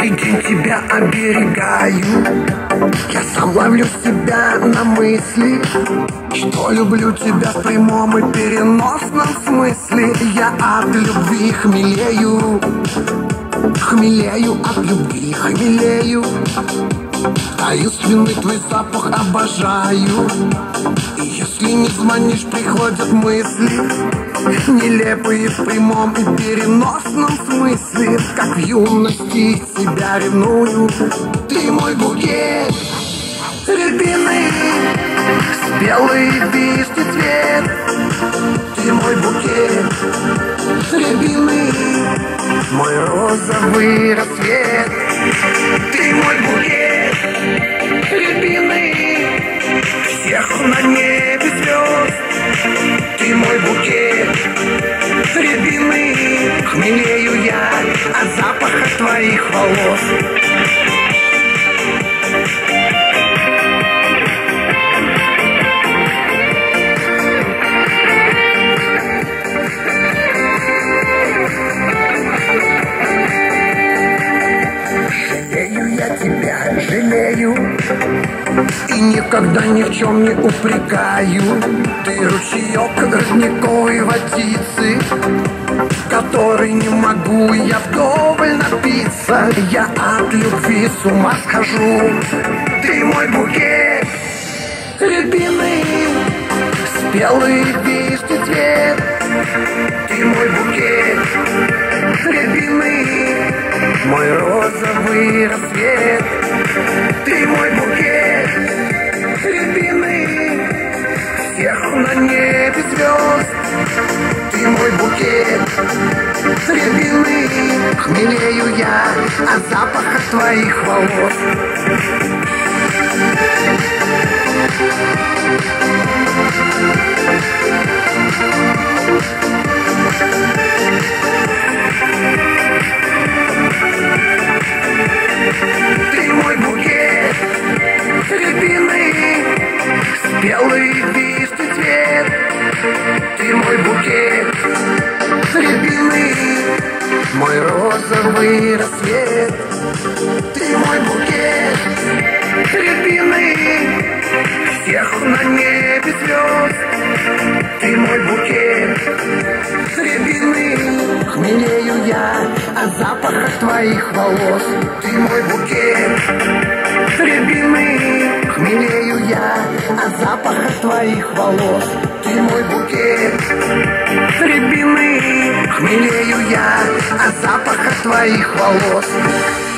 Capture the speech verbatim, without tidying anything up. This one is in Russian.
каждый день тебя оберегаю. Я сам ловлю себя на мысли, что люблю тебя в прямом и переносном смысле. Я от любви хмелею, хмелею от любви, хмелею. Таинственный твой запах обожаю. И если не звонишь, приходят мысли нелепые в прямом и переносном смысле. Как в юности себя ревную. Ты мой букет рябины, спелый вишни цвет. Ты мой букет рябины, мой розовый рассвет. Ты мой букет рябины, всех на небе звезд. Ты мой букет рябины, хмелею я от запаха твоих волос. Жалею я тебя, жалею, и никогда ни в чем не упрекаю. Ты ручеек родниковой водицы, которой не могу я вдоволь напиться. Я от любви с ума схожу. Ты мой букет рябины, спелый вишни цвет. Ты мой букет рябины, мой розовый рассвет. Ты мой букет рябины, всех на небе звезд. Ты мой букет рябины, хмелею я от запаха твоих волос. Ты мой букет рябины, спелый вишни цвет. Ты мой букет рябины, мой розовый рассвет. Ты мой букет рябины, всех на небе звезд. Ты мой букет рябины, хмелею я от запаха твоих волос. Ты мой букет рябины, хмелею я от запаха твоих волос. Ты мой букет рябины, хмелею я от запаха твоих волос.